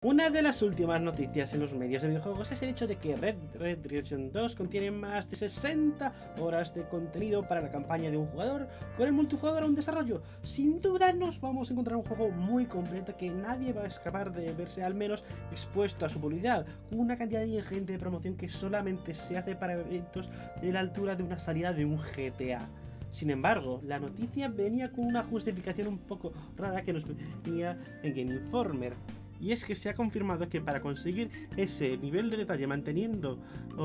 Una de las últimas noticias en los medios de videojuegos es el hecho de que Red Dead Redemption 2 contiene más de 60 horas de contenido para la campaña de un jugador, con el multijugador aún desarrollo. Sin duda nos vamos a encontrar un juego muy completo que nadie va a escapar de verse al menos expuesto a su publicidad, con una cantidad ingente de promoción que solamente se hace para eventos de la altura de una salida de un GTA. Sin embargo, la noticia venía con una justificación un poco rara que nos venía en Game Informer. Y es que se ha confirmado que para conseguir ese nivel de detalle manteniendo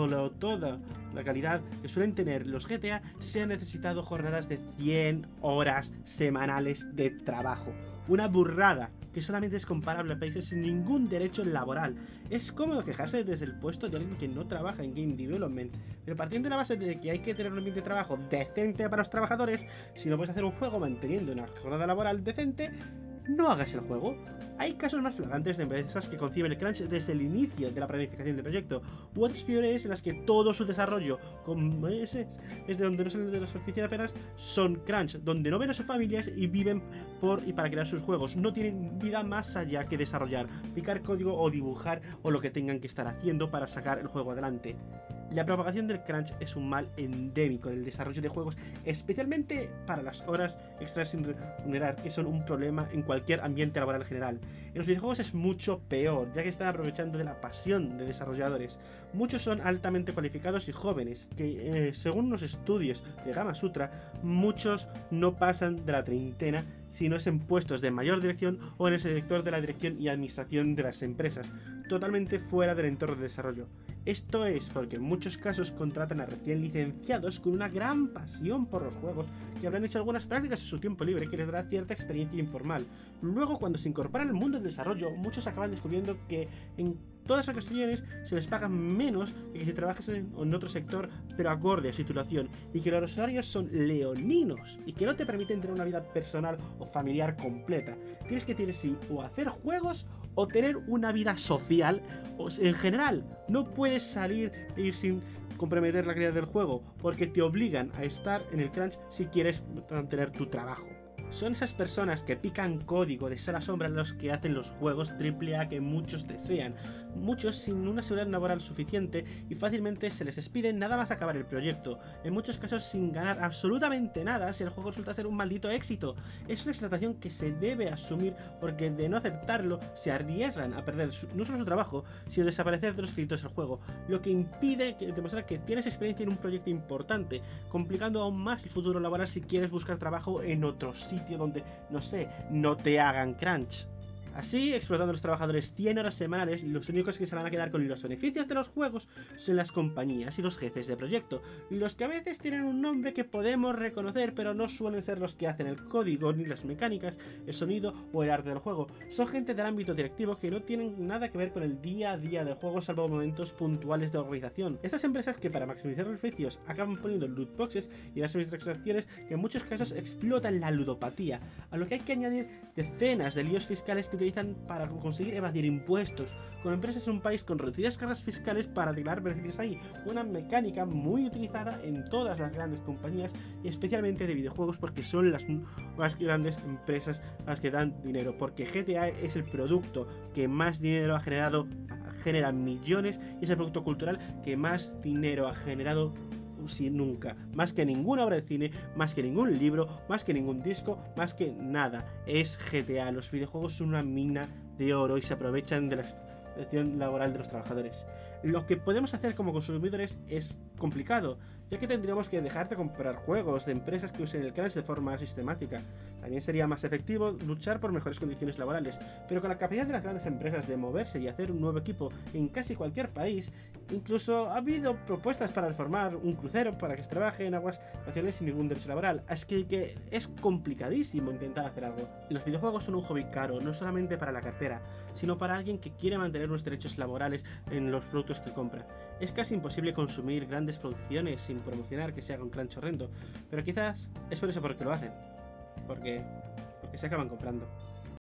toda la calidad que suelen tener los GTA, se han necesitado jornadas de 100 horas semanales de trabajo. Una burrada que solamente es comparable a países sin ningún derecho laboral. Es cómodo quejarse desde el puesto de alguien que no trabaja en Game Development, pero partiendo de la base de que hay que tener un ambiente de trabajo decente para los trabajadores, si no puedes hacer un juego manteniendo una jornada laboral decente, no hagas el juego. Hay casos más flagrantes de empresas que conciben el crunch desde el inicio de la planificación del proyecto, u otras peores en las que todo su desarrollo, con meses desde donde no salen de la superficie apenas, son crunch, donde no ven a sus familias y viven por y para crear sus juegos. No tienen vida más allá que desarrollar, picar código o dibujar o lo que tengan que estar haciendo para sacar el juego adelante. La propagación del crunch es un mal endémico del desarrollo de juegos, especialmente para las horas extras sin remunerar, que son un problema en cualquier ambiente laboral general. En los videojuegos es mucho peor, ya que están aprovechando de la pasión de desarrolladores. Muchos son altamente cualificados y jóvenes, que según unos estudios de Gama Sutra, muchos no pasan de la treintena, si no es en puestos de mayor dirección o en el sector de la dirección y administración de las empresas, totalmente fuera del entorno de desarrollo. Esto es porque en muchos casos contratan a recién licenciados con una gran pasión por los juegos que habrán hecho algunas prácticas en su tiempo libre que les dará cierta experiencia informal. Luego, cuando se incorporan al mundo del desarrollo, muchos acaban descubriendo que en todas las ocasiones se les paga menos que si trabajas en otro sector, pero acorde a su titulación, y que los horarios son leoninos y que no te permiten tener una vida personal o familiar completa. Tienes que decir sí o hacer juegos o tener una vida social en general. No puedes salir e ir sin comprometer la calidad del juego porque te obligan a estar en el crunch si quieres mantener tu trabajo. Son esas personas que pican código de sol a sombra los que hacen los juegos AAA que muchos desean, muchos sin una seguridad laboral suficiente y fácilmente se les despide nada más acabar el proyecto, en muchos casos sin ganar absolutamente nada si el juego resulta ser un maldito éxito. Es una explotación que se debe asumir porque de no aceptarlo se arriesgan a perder no solo su trabajo, sino desaparecer de los créditos del juego, lo que impide demostrar que tienes experiencia en un proyecto importante, complicando aún más el futuro laboral si quieres buscar trabajo en otro sitio donde, no sé, no te hagan crunch. Así, explotando a los trabajadores 100 horas semanales, los únicos que se van a quedar con los beneficios de los juegos son las compañías y los jefes de proyecto, los que a veces tienen un nombre que podemos reconocer, pero no suelen ser los que hacen el código, ni las mecánicas, el sonido o el arte del juego. Son gente del ámbito directivo que no tienen nada que ver con el día a día del juego, salvo momentos puntuales de organización. Estas empresas que para maximizar los beneficios acaban poniendo loot boxes y las transacciones que en muchos casos explotan la ludopatía, a lo que hay que añadir decenas de líos fiscales que utilizan para conseguir evadir impuestos, con empresas en un país con reducidas cargas fiscales para arreglar beneficios ahí, una mecánica muy utilizada en todas las grandes compañías y especialmente de videojuegos porque son las más grandes empresas las que dan dinero, porque GTA es el producto que más dinero ha generado, genera millones, y es el producto cultural que más dinero ha generado si nunca, más que ninguna obra de cine, más que ningún libro, más que ningún disco, más que nada. Es GTA. Los videojuegos son una mina de oro y se aprovechan de la explotación laboral de los trabajadores. Lo que podemos hacer como consumidores es complicado, ya que tendríamos que dejar de comprar juegos de empresas que usen el crunch de forma sistemática. También sería más efectivo luchar por mejores condiciones laborales, pero con la capacidad de las grandes empresas de moverse y hacer un nuevo equipo en casi cualquier país, incluso ha habido propuestas para reformar un crucero para que se trabaje en aguas nacionales sin ningún derecho laboral, así que es complicadísimo intentar hacer algo. Los videojuegos son un hobby caro, no solamente para la cartera, sino para alguien que quiere mantener los derechos laborales en los productos que compra. Es casi imposible consumir grandes producciones sin promocionar que se haga un crunch horrendo, pero quizás es por eso porque lo hacen, porque se acaban comprando.